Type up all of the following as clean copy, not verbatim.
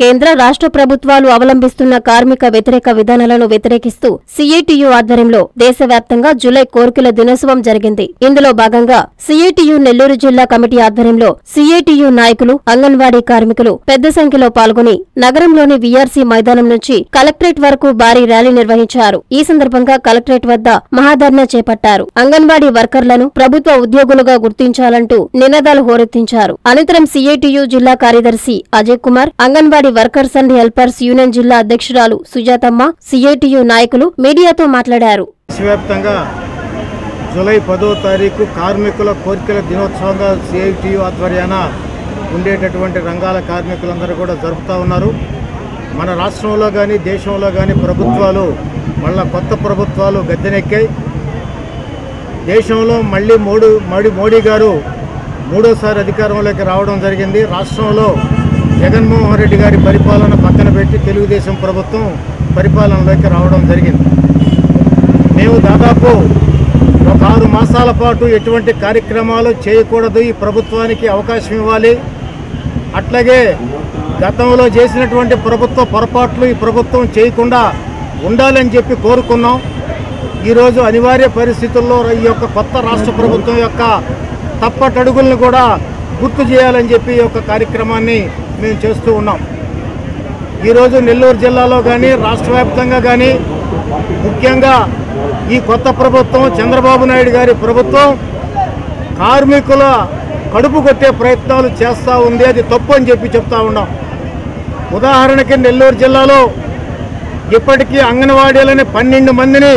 కేంద్ర రాష్ట్ర ప్రభుత్వాలు అవలంబిస్తున్న కార్మిక వ్యతిరేక విధానాలను వ్యతిరేకిస్తూ సిఐటియు ఆధ్వర్యంలో దేశవ్యాప్తంగా జూలై కోర్కెల దినోత్సవం జరిగింది. ఇందులో భాగంగా సిఐటియు నెల్లూరు జిల్లా కమిటీ ఆధ్వర్యంలో సిఐటియు నాయకులు, అంగన్వాడీ కార్మికులు పెద్ద సంఖ్యలో పాల్గొని నగరంలోని వీఆర్సీ మైదానం నుంచి కలెక్టరేట్ వరకు భారీ ర్యాలీ నిర్వహించారు. ఈ సందర్భంగా కలెక్టరేట్ వద్ద మహాధర్నా చేపట్టారు. అంగన్వాడీ వర్కర్లను ప్రభుత్వ ఉద్యోగులుగా గుర్తించాలంటూ నినాదాలు హోరెత్తించారు. అనంతరం సిఐటియు జిల్లా కార్యదర్శి Ajay Kumar, anganwadi workers and helpers union జిల్లా అధ్యక్షురాలు సుజాతమ్మ, సిఐటియు నాయకులు మీడియాతో మాట్లాడారు. దేశవ్యాప్తంగా జూలై 10వ తారీఖు కార్మికుల కోర్కెల దినోత్సవంగా సిఐటియు ఆధ్వర్యాన ఉండేటటువంటి రంగాల కార్మికులందరూ కూడా జరుపుతూ ఉన్నారు. మన రాష్ట్రంలో కానీ దేశంలో కానీ ప్రభుత్వాలు మళ్ళా కొత్త ప్రభుత్వాలు గద్దెనెక్కాయి. దేశంలో మళ్ళీ మోడీ గారు మూడోసారి అధికారంలోకి రావడం జరిగింది. రాష్ట్రంలో జగన్మోహన్ రెడ్డి గారి పరిపాలన పక్కన పెట్టి తెలుగుదేశం ప్రభుత్వం పరిపాలనలోకి రావడం జరిగింది. మేము దాదాపు ఒక 6 మాసాల పాటు ఎటువంటి కార్యక్రమాలు చేయకూడదు, ఈ ప్రభుత్వానికి అవకాశం ఇవ్వాలి, అట్లాగే గతంలో చేసినటువంటి ప్రభుత్వ పొరపాట్లు ఈ ప్రభుత్వం చేయకుండా ఉండాలని చెప్పి కోరుకున్నాం. ఈరోజు అనివార్య పరిస్థితుల్లో ఈ యొక్క కొత్త రాష్ట్ర ప్రభుత్వం యొక్క తప్పటడుగులను కూడా గుర్తు చేయాలని చెప్పి ఈ యొక్క కార్యక్రమాన్ని మేము చేస్తూ ఉన్నాం. ఈరోజు నెల్లూరు జిల్లాలో కానీ రాష్ట్ర వ్యాప్తంగా కానీ ముఖ్యంగా ఈ కొత్త ప్రభుత్వం చంద్రబాబు నాయుడు గారి ప్రభుత్వం కార్మికుల కడుపు కొట్టే ప్రయత్నాలు చేస్తూ ఉంది. అది తప్పు అని చెప్పి చెప్తా ఉన్నాం. ఉదాహరణకి నెల్లూరు జిల్లాలో ఇప్పటికీ అంగన్వాడీలని 12 మందిని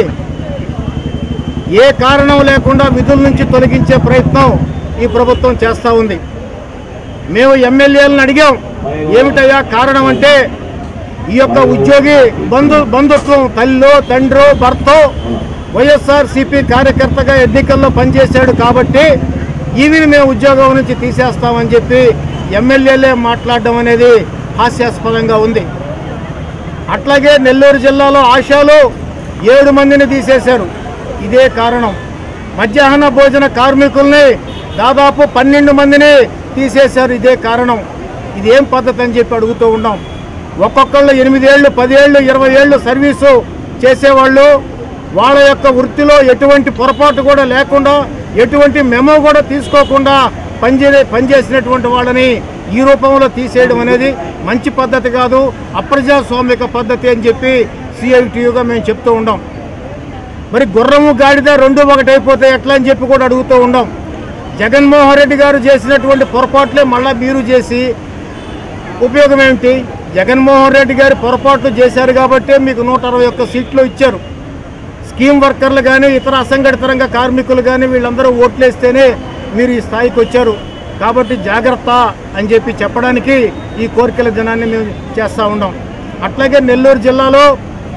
ఏ కారణం లేకుండా విధుల నుంచి తొలగించే ప్రయత్నం ఈ ప్రభుత్వం చేస్తూ ఉంది. మేము ఎమ్మెల్యేలను అడిగాం, ఏమిటయ్యా కారణం అంటే ఈ యొక్క ఉద్యోగి బంధుత్వం తల్లో తండ్రో భర్తో వైఎస్ఆర్సీపీ కార్యకర్తగా ఎన్నికల్లో పనిచేశాడు కాబట్టి ఈవిని మేము ఉద్యోగం నుంచి తీసేస్తామని చెప్పి ఎమ్మెల్యేలే మాట్లాడడం అనేది హాస్యాస్పదంగా ఉంది. అట్లాగే నెల్లూరు జిల్లాలో ఆశాలో 7 మందిని తీసేశారు. ఇదే కారణం. మధ్యాహ్న భోజన కార్మికుల్ని దాదాపు 12 మందిని తీసేశారు. ఇదే కారణం. ఇదేం పద్ధతి అని చెప్పి అడుగుతూ ఉన్నాం. ఒక్కొక్కళ్ళు 8 ఏళ్ళు, 10 ఏళ్ళు, 20 ఏళ్ళు సర్వీసు చేసేవాళ్ళు వాళ్ళ యొక్క వృత్తిలో ఎటువంటి పొరపాటు కూడా లేకుండా, ఎటువంటి మెమో కూడా తీసుకోకుండా పనిచేసినటువంటి వాళ్ళని ఈ రూపంలో తీసేయడం అనేది మంచి పద్ధతి కాదు, అప్రజాస్వామిక పద్ధతి అని చెప్పి సిఐటియుగా మేము చెప్తూ ఉన్నాం. మరి గుర్రము గాడిద 2 ఒకటైపోతే ఎట్లా అని చెప్పి కూడా అడుగుతూ ఉన్నాం. జగన్మోహన్ రెడ్డి గారు చేసినటువంటి పొరపాట్లే మళ్ళీ మీరు చేసి ఉపయోగం ఏమిటి? జగన్మోహన్ రెడ్డి గారు పొరపాట్లు చేశారు కాబట్టి మీకు 161 సీట్లు ఇచ్చారు. స్కీమ్ వర్కర్లు కానీ ఇతర అసంఘటిత రంగ కార్మికులు కానీ వీళ్ళందరూ ఓట్లేస్తేనే మీరు ఈ స్థాయికి వచ్చారు. కాబట్టి జాగ్రత్త అని చెప్పి చెప్పడానికి ఈ కోర్కెల దినాన్ని మేము చేస్తూ ఉన్నాం. అట్లాగే నెల్లూరు జిల్లాలో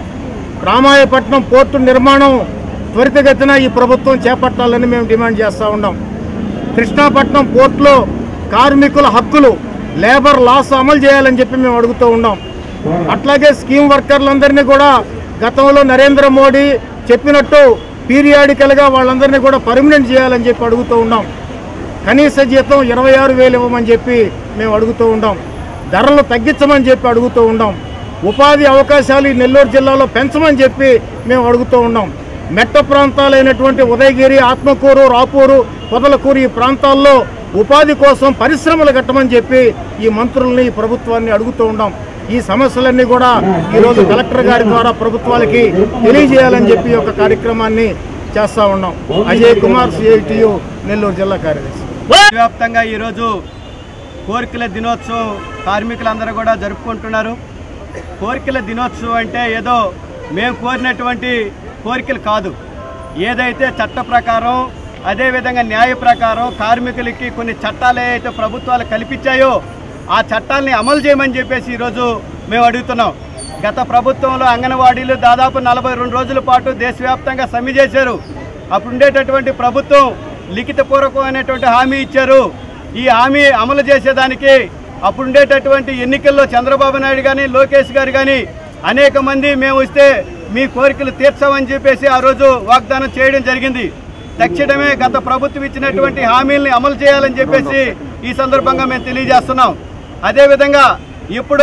రామాయపట్నం పోర్టు నిర్మాణం త్వరితగతిన ఈ ప్రభుత్వం చేపట్టాలని మేము డిమాండ్ చేస్తూ ఉన్నాం. కృష్ణాపట్నం పోర్టులో కార్మికుల హక్కులు, లేబర్ లాస్ అమలు చేయాలని చెప్పి మేము అడుగుతూ ఉన్నాం. అట్లాగే స్కీమ్ వర్కర్లందరినీ కూడా గతంలో నరేంద్ర మోడీ చెప్పినట్టు పీరియాడికల్గా వాళ్ళందరినీ కూడా పర్మనెంట్ చేయాలని చెప్పి అడుగుతూ ఉన్నాం. కనీస జీతం 26,000 ఇవ్వమని చెప్పి మేము అడుగుతూ ఉన్నాం. ధరలు తగ్గించమని చెప్పి అడుగుతూ ఉన్నాం. ఉపాధి అవకాశాలు ఈ నెల్లూరు జిల్లాలో పెంచమని చెప్పి మేము అడుగుతూ ఉన్నాం. మెట్ట ప్రాంతాలైనటువంటి ఉదయగిరి, ఆత్మకూరు, రాపూరు, పొదలకూరు ఈ ప్రాంతాల్లో ఉపాధి కోసం పరిశ్రమలు కట్టమని చెప్పి ఈ మంత్రుల్ని, ఈ ప్రభుత్వాన్ని అడుగుతూ ఉన్నాం. ఈ సమస్యలన్నీ కూడా ఈరోజు కలెక్టర్ గారి ద్వారా ప్రభుత్వాలకి తెలియజేయాలని చెప్పి ఒక కార్యక్రమాన్ని చేస్తూ ఉన్నాం. అజయ్ కుమార్, సిఐటియు నెల్లూరు జిల్లా కార్యదర్శి. వ్యాప్తంగా ఈరోజు కోర్కెల దినోత్సవం కార్మికులందరూ కూడా జరుపుకుంటున్నారు. కోర్కెల దినోత్సవం అంటే ఏదో మేము కోరినటువంటి కోరికలు కాదు. ఏదైతే చట్ట ప్రకారం, అదేవిధంగా న్యాయ ప్రకారం కార్మికులకి కొన్ని చట్టాలు ఏవైతే ప్రభుత్వాలు కల్పించాయో ఆ చట్టాలని అమలు చేయమని చెప్పేసి ఈరోజు మేము అడుగుతున్నాం. గత ప్రభుత్వంలో అంగన్వాడీలు దాదాపు 42 రోజుల పాటు దేశవ్యాప్తంగా సమ్మె చేశారు. అప్పుడు ఉండేటటువంటి ప్రభుత్వం లిఖితపూర్వకమైనటువంటి హామీ ఇచ్చారు. ఈ హామీ అమలు చేసేదానికి అప్పుడు ఉండేటటువంటి ఎన్నికల్లో చంద్రబాబు నాయుడు కానీ, లోకేష్ గారు కానీ అనేక మంది మేము వస్తే మీ కోరికలు తీర్చామని చెప్పేసి ఆ రోజు వాగ్దానం చేయడం జరిగింది. తక్షణమే గత ప్రభుత్వం ఇచ్చినటువంటి హామీల్ని అమలు చేయాలని చెప్పేసి ఈ సందర్భంగా మేము తెలియజేస్తున్నాం. అదేవిధంగా ఇప్పుడు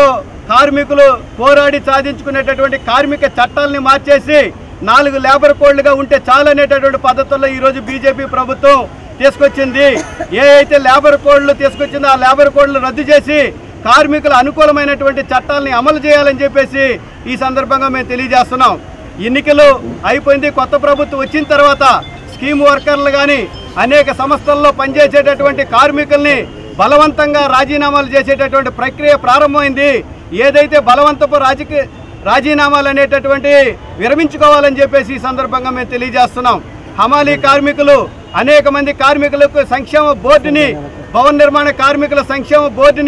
కార్మికులు పోరాడి సాధించుకునేటటువంటి కార్మిక చట్టాలని మార్చేసి 4 లేబర్ కోడ్లుగా ఉంటే చాలనేటటువంటి పద్ధతుల్లో ఈరోజు బీజేపీ ప్రభుత్వం తీసుకొచ్చింది. ఏ అయితే లేబర్ కోడ్లు తీసుకొచ్చిందో ఆ లేబర్ కోడ్లు రద్దు చేసి కార్మికుల అనుకూలమైనటువంటి చట్టాలని అమలు చేయాలని చెప్పేసి ఈ సందర్భంగా మేము తెలియజేస్తున్నాం. ఎన్నికలు అయిపోయింది, కొత్త ప్రభుత్వం వచ్చిన తర్వాత స్కీమ్ వర్కర్లు కానీ అనేక సంస్థల్లో పనిచేసేటటువంటి కార్మికుల్ని బలవంతంగా రాజీనామాలు చేసేటటువంటి ప్రక్రియ ప్రారంభమైంది. ఏదైతే బలవంతపు రాజీనామాలు అనేటటువంటి విరమించుకోవాలని చెప్పేసి ఈ సందర్భంగా మేము తెలియజేస్తున్నాం. హమాలీ కార్మికులు అనేక మంది కార్మికులకు సంక్షేమ బోర్డుని, భవన నిర్మాణ కార్మికుల సంక్షేమ బోర్డుని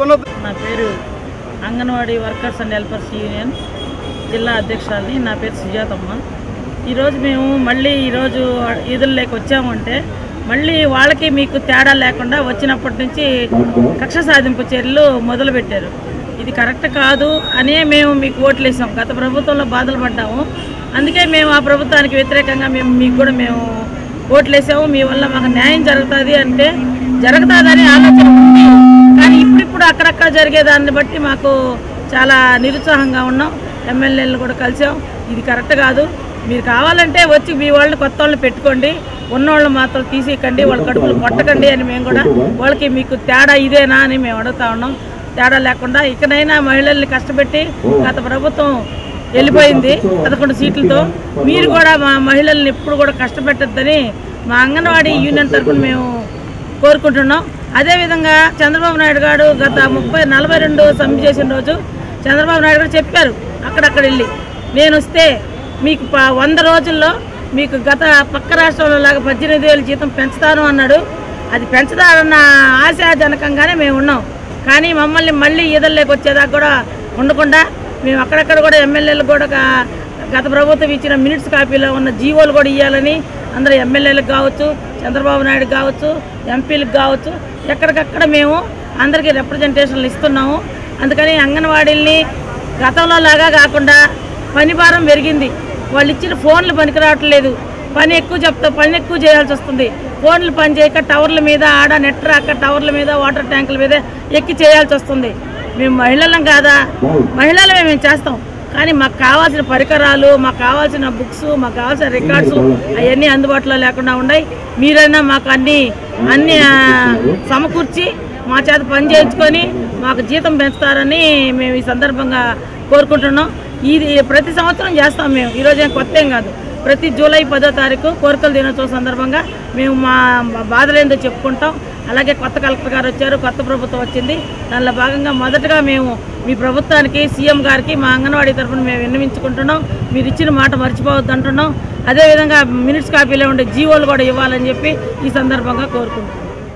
నా పేరు anganwadi workers and helpers union జిల్లా అధ్యక్షురాలిని. నా పేరు సుజాతమ్మ. ఈరోజు మేము మళ్ళీ ఈరోజు ఈదుల్లోకి వచ్చామంటే మళ్ళీ వాళ్ళకి మీకు తేడా లేకుండా వచ్చినప్పటి నుంచి కక్ష సాధింపు చర్యలు మొదలుపెట్టారు. ఇది కరెక్ట్ కాదు అనే మేము మీకు ఓట్లు వేసాం. గత ప్రభుత్వంలో బాధలు పడ్డాము, అందుకే మేము ఆ ప్రభుత్వానికి వ్యతిరేకంగా మీకు కూడా మేము ఓట్లు వేసాము. మీ వల్ల మాకు న్యాయం జరుగుతుంది అంటే జరుగుతుందని ఆలోచన ఉంది. కానీ ఇప్పుడిప్పుడు అక్కడక్కడ జరిగేదాన్ని బట్టి మాకు చాలా నిరుత్సాహంగా ఉన్నాం. ఎమ్మెల్యేలను కూడా కలిసాం. ఇది కరెక్ట్ కాదు, మీరు కావాలంటే వచ్చి మీ వాళ్ళని కొత్త వాళ్ళని పెట్టుకోండి, ఉన్నవాళ్ళు మాత్రం తీసేయకండి, వాళ్ళ కడుపులు కొట్టకండి అని మేము కూడా వాళ్ళకి మీకు తేడా ఇదేనా అని మేము అడుగుతా ఉన్నాం. తేడా లేకుండా ఇకనైనా మహిళల్ని కష్టపెట్టి గత ప్రభుత్వం వెళ్ళిపోయింది 11 సీట్లతో, మీరు కూడా మా మహిళల్ని ఎప్పుడు కూడా కష్టపెట్టద్దని మా అంగన్వాడీ యూనియన్ తరఫున మేము కోరుకుంటున్నాం. అదేవిధంగా చంద్రబాబు నాయుడు గారు గత 42 సమ్మె చేసిన రోజు చంద్రబాబు నాయుడు గారు చెప్పారు, అక్కడక్కడ వెళ్ళి నేను వస్తే మీకు 100 రోజుల్లో మీకు గత పక్క రాష్ట్రంలో లాగా 18,000 జీతం పెంచుతాను అన్నాడు. అది పెంచుతారన్న ఆశాజనకంగానే మేము ఉన్నాం. కానీ మమ్మల్ని మళ్ళీ ఈదల్లోకి వచ్చేదాకా కూడా ఉండకుండా మేము అక్కడక్కడ కూడా ఎమ్మెల్యేలు కూడా గత ప్రభుత్వం ఇచ్చిన మినిట్స్ కాపీలో ఉన్న జీవోలు కూడా ఇవ్వాలని అందరూ ఎమ్మెల్యేలకు కావచ్చు, చంద్రబాబు నాయుడు కావచ్చు, ఎంపీలకు కావచ్చు, ఎక్కడికక్కడ మేము అందరికీ రిప్రజెంటేషన్లు ఇస్తున్నాము. అందుకని అంగన్వాడీల్ని గతంలో లాగా కాకుండా పని భారం పెరిగింది. వాళ్ళు ఇచ్చిన ఫోన్లు పనికి రావట్లేదు, పని ఎక్కువ చేయాల్సి వస్తుంది. ఫోన్లు పని చేయక టవర్ల మీద ఆడ నెట్ రాక టవర్ల మీద వాటర్ ట్యాంకుల మీద ఎక్కి చేయాల్సి వస్తుంది. మేము మహిళలం కాదా, మహిళలమే మేము చేస్తాం. కానీ మాకు కావాల్సిన పరికరాలు, మాకు కావాల్సిన బుక్స్, మాకు కావాల్సిన రికార్డ్స్ అవన్నీ అందుబాటులో లేకుండా ఉన్నాయి. మీరైనా మాకు అన్నీ సమకూర్చి మా చేత పని చేయించుకొని మాకు జీతం పెంచుతారని మేము ఈ సందర్భంగా కోరుకుంటున్నాం. ఇది ప్రతి సంవత్సరం చేస్తాం మేము, ఈరోజు కొత్త ఏం కాదు. ప్రతి జూలై 10వ తారీఖు కోరికల దినోత్సవం సందర్భంగా మేము మా బాధలేందో చెప్పుకుంటాం. అలాగే కొత్త కలెక్టర్ గారు వచ్చారు, కొత్త ప్రభుత్వం వచ్చింది. దానిలో భాగంగా మొదటగా మేము మీ ప్రభుత్వానికి, సీఎం గారికి మా అంగన్వాడీ తరఫున మేము విన్నవించుకుంటున్నాం. మీరు ఇచ్చిన మాట మర్చిపోవద్దు అంటున్నాం. అదేవిధంగా మినిట్స్ కాపీలో ఉండే జీవోలు కూడా ఇవ్వాలని చెప్పి ఈ సందర్భంగా కోరుకుంటున్నాం.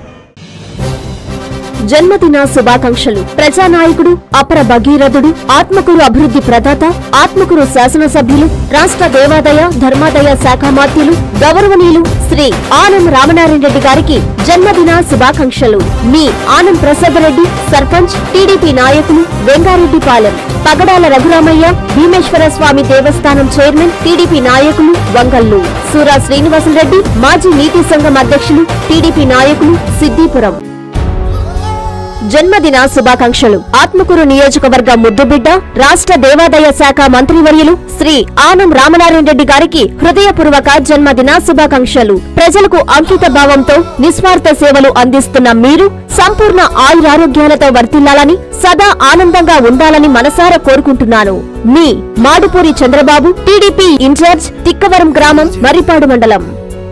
జన్మదిన శుభాకాంక్షలు. ప్రజానాయకుడు, అపర భగీరథుడు, ఆత్మకూరు అభివృద్ధి ప్రదాత, ఆత్మకూరు శాసనసభ్యులు, రాష్ట్ర దేవాదాయ ధర్మాదాయ శాఖ మంత్రులు గౌరవనీయులు శ్రీ ఆనం రామనారాయణ రెడ్డి గారికి జన్మదిన శుభాకాంక్షలు. మీ ఆనం ప్రసాద్ రెడ్డి, సర్పంచ్, టీడీపీ నాయకులు, వెంగారెడ్డిపాలెం. పగడాల రఘురామయ్య, భీమేశ్వర స్వామి దేవస్థానం చైర్మన్, టీడీపీ నాయకులు, వంగల్లు. సూరా శ్రీనివాసరెడ్డి, మాజీ నీతి సంఘం అధ్యక్షులు, టీడీపీ నాయకులు, సిద్దిపురం. జన్మదిన శుభాకాంక్షలు. ఆత్మకూరు నియోజకవర్గ ముద్దుబిడ్డ, రాష్ట్ర దేవాదాయ శాఖ మంత్రివర్యులు శ్రీ ఆనం రామనారాయణ రెడ్డి గారికి హృదయపూర్వక జన్మదిన శుభాకాంక్షలు. ప్రజలకు అంకిత భావంతో నిస్వార్థ సేవలు అందిస్తున్న మీరు సంపూర్ణ ఆయురారోగ్యాలతో వర్ధిల్లాలని, సదా ఆనందంగా ఉండాలని మనసారా కోరుకుంటున్నాను. మీ మాడుపూరి చంద్రబాబు, టీడీపీ ఇన్ఛార్జ్, తిక్కవరం గ్రామం, మర్రిపాడు మండలం.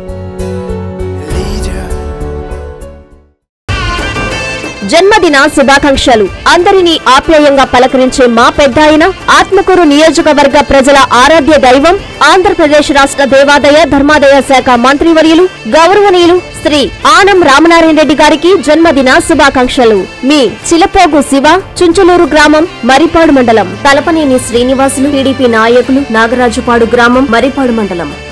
జన్మదిన శుభాకాంక్షలు. అందరినీ ఆప్యాయంగా పలకరించే మా పెద్దాయన, ఆత్మకూరు నియోజకవర్గ ప్రజల ఆరాధ్య దైవం, ఆంధ్రప్రదేశ్ రాష్ట్ర దేవాదాయ ధర్మాదాయ శాఖ మంత్రివర్యులు గౌరవనీయులు శ్రీ ఆనం రామనారాయణ రెడ్డి గారికి జన్మదిన శుభాకాంక్షలు. మీ చిలపోగు శివ, చుంచులూరు గ్రామం, మర్రిపాడు మండలం. తలపనేని శ్రీనివాసులు, టీడీపీ నాయకులు, నాగరాజుపాడు గ్రామం, మర్రిపాడు మండలం.